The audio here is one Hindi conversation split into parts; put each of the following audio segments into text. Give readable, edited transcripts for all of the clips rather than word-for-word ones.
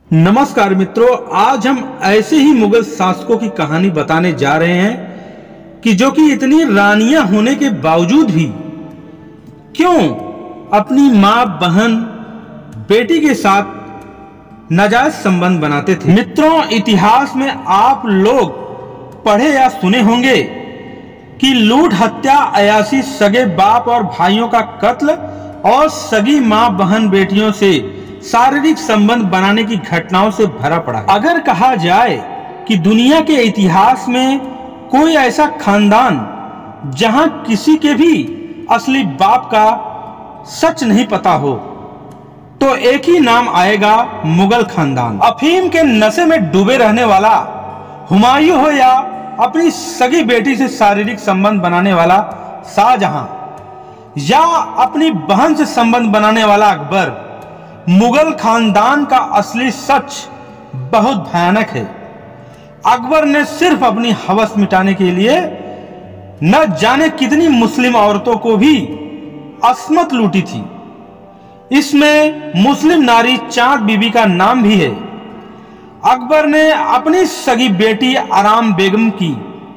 नमस्कार मित्रों, आज हम ऐसे ही मुगल शासकों की कहानी बताने जा रहे हैं कि जो कि इतनी रानियां होने के बावजूद भी क्यों अपनी मां, बहन, बेटी के साथ नाजायज संबंध बनाते थे। मित्रों, इतिहास में आप लोग पढ़े या सुने होंगे कि लूट, हत्या, अयाशी, सगे बाप और भाइयों का कत्ल और सगी मां, बहन, बेटियों से शारीरिक संबंध बनाने की घटनाओं से भरा पड़ा है। अगर कहा जाए कि दुनिया के इतिहास में कोई ऐसा खानदान जहां किसी के भी असली बाप का सच नहीं पता हो, तो एक ही नाम आएगा, मुगल खानदान। अफीम के नशे में डूबे रहने वाला हुमायूं हो या अपनी सगी बेटी से शारीरिक संबंध बनाने वाला शाहजहां या अपनी बहन से संबंध बनाने वाला अकबर, मुगल खानदान का असली सच बहुत भयानक है। अकबर ने सिर्फ अपनी हवस मिटाने के लिए न जाने कितनी मुस्लिम औरतों को भी अस्मत लूटी थी। इसमें मुस्लिम नारी चांद बीबी का नाम भी है। अकबर ने अपनी सगी बेटी आराम बेगम की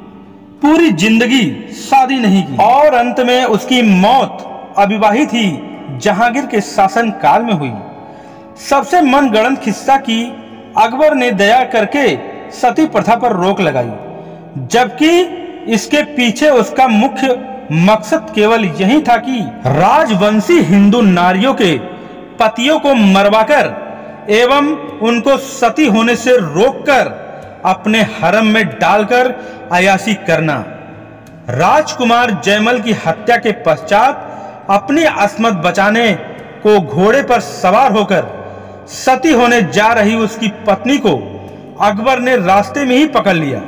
पूरी जिंदगी शादी नहीं की और अंत में उसकी मौत अविवाहित ही जहांगीर के शासन काल में हुई। सबसे मनगढ़ंत किस्सा कि अकबर ने दया करके सती प्रथा पर रोक लगाई, जबकि इसके पीछे उसका मुख्य मकसद केवल यही था कि राजवंशी हिंदू नारियों के पतियों को मरवाकर एवं उनको सती होने से रोककर अपने हरम में डालकर अयाशी करना। राजकुमार जयमल की हत्या के पश्चात अपनी अस्मत बचाने को घोड़े पर सवार होकर सती होने जा रही उसकी पत्नी को अकबर ने रास्ते में ही पकड़ लिया।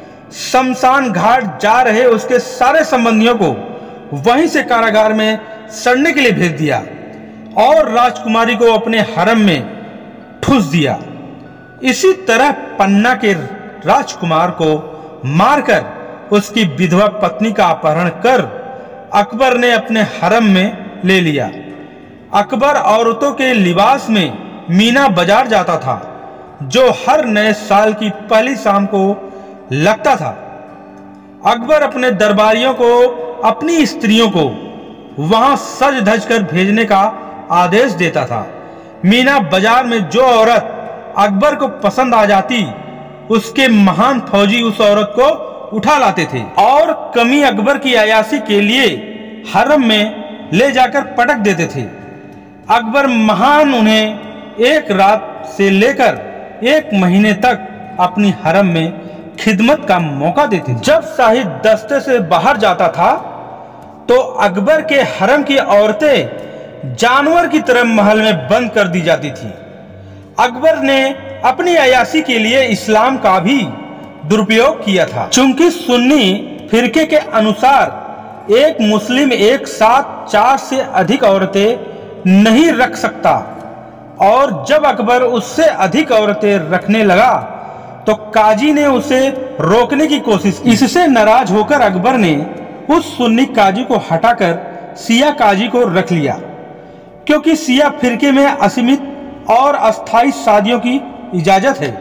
शमशान घाट जा रहे उसके सारे संबंधियों को वहीं से कारागार में सड़ने के लिए भेज दिया और राजकुमारी को अपने हरम में ठूस दिया। इसी तरह पन्ना के राजकुमार को मारकर उसकी विधवा पत्नी का अपहरण कर अकबर ने अपने हरम में ले लिया। अकबर औरतों के लिबास में मीना बाजार जाता था, जो हर नए साल की पहली शाम को लगता था। अकबर अपने दरबारियों को, अपनी स्त्रियों को वहां सज धज कर भेजने का आदेश देता था। मीना बाजार में जो औरत अकबर को पसंद आ जाती, उसके महान फौजी उस औरत को उठा लाते थे और कमी अकबर की अयाशी के लिए हरम में ले जाकर पटक देते थे। अकबर महान उन्हें एक रात से लेकर एक महीने तक अपनी हरम में खिदमत का मौका देते थे। जब शाही दस्ते से बाहर जाता था तो अकबर के हरम की औरतें जानवर की तरह महल में बंद कर दी जाती थी। अकबर ने अपनी अयाशी के लिए इस्लाम का भी दुरुपयोग किया था, चूंकि सुन्नी फिरके के अनुसार एक मुस्लिम एक साथ 4 से अधिक औरतें नहीं रख सकता और जब अकबर उससे अधिक औरतें रखने लगा तो काजी ने उसे रोकने की कोशिश की। इससे नाराज होकर अकबर ने उस सुन्नी काजी को हटाकर शिया काजी को रख लिया, क्योंकि शिया फिरके में असीमित और अस्थायी शादियों की इजाजत है।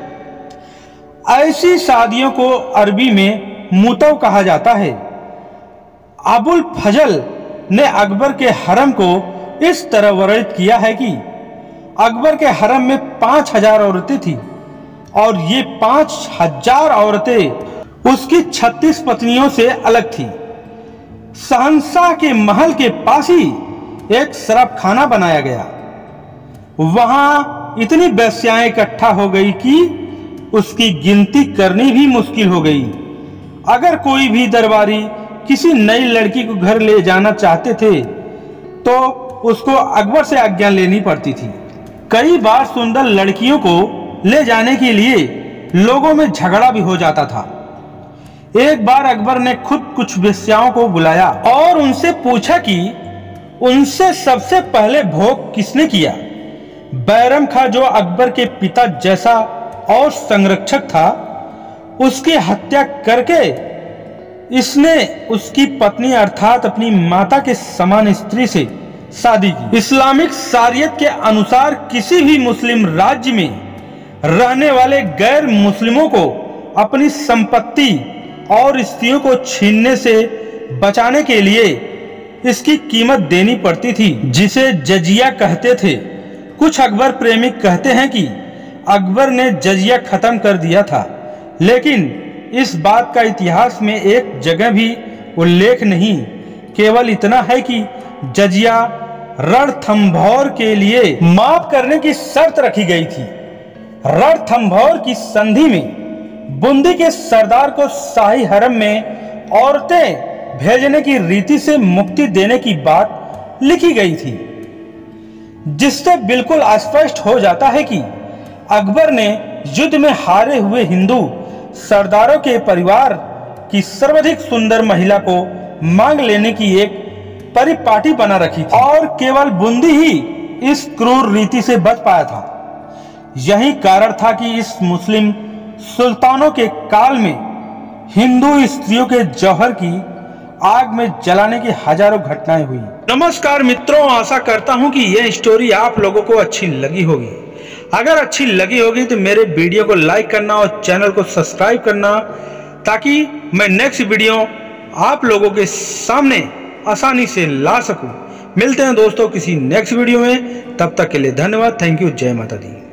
ऐसी शादियों को अरबी में मुतव कहा जाता है। अबुल फजल ने अकबर के हरम को इस तरह वर्णित किया है कि अकबर के हरम में 5000 औरतें थीं और ये 5000 औरतें उसकी 36 पत्नियों से अलग थीं। शहंशाह के महल के पास ही एक शराब खाना बनाया गया। वहां इतनी वेश्याएं इकट्ठा हो गई कि उसकी गिनती करनी भी मुश्किल हो गई। अगर कोई भी दरबारी किसी नई लड़की को घर ले जाना चाहते थे तो उसको अकबर से आज्ञा लेनी पड़ती थी। कई बार सुंदर लड़कियों को ले जाने के लिए लोगों में झगड़ा भी हो जाता था। एक बार अकबर ने खुद कुछ वेश्याओं को बुलाया और उनसे पूछा कि उनसे सबसे पहले भोग किसने किया। बैरम खां, जो अकबर के पिता जैसा और संरक्षक था, उसकी हत्या करके इसने उसकी पत्नी अर्थात अपनी माता के समान स्त्री से शादी की। इस्लामिक शरीयत के अनुसार किसी भी मुस्लिम राज्य में रहने वाले गैर मुस्लिमों को अपनी संपत्ति और स्त्रियों को छीनने से बचाने के लिए इसकी कीमत देनी पड़ती थी, जिसे जजिया कहते थे। कुछ अकबर प्रेमी कहते हैं कि अकबर ने जजिया खत्म कर दिया था, लेकिन इस बात का इतिहास में एक जगह भी उल्लेख नहीं। केवल इतना है कि जजिया रणथंभौर के लिए माफ करने की शर्त रखी गई थी। रणथंभौर की संधि में बूंदी के सरदार को शाही हरम में औरतें भेजने की रीति से मुक्ति देने की बात लिखी गई थी, जिससे बिल्कुल स्पष्ट हो जाता है कि अकबर ने युद्ध में हारे हुए हिंदू सरदारों के परिवार की सर्वाधिक सुंदर महिला को मांग लेने की एक परिपाटी बना रखी थी और केवल बूंदी ही इस क्रूर रीति से बच पाया था। यही कारण था कि इस मुस्लिम सुल्तानों के काल में हिंदू स्त्रियों के जौहर की आग में जलाने की हजारों घटनाएं हुई। नमस्कार मित्रों, आशा करता हूं कि यह स्टोरी आप लोगों को अच्छी लगी होगी। अगर अच्छी लगी होगी तो मेरे वीडियो को लाइक करना और चैनल को सब्सक्राइब करना, ताकि मैं नेक्स्ट वीडियो आप लोगों के सामने आसानी से ला सकूं। मिलते हैं दोस्तों किसी नेक्स्ट वीडियो में, तब तक के लिए धन्यवाद। Thank you. जय माता दी।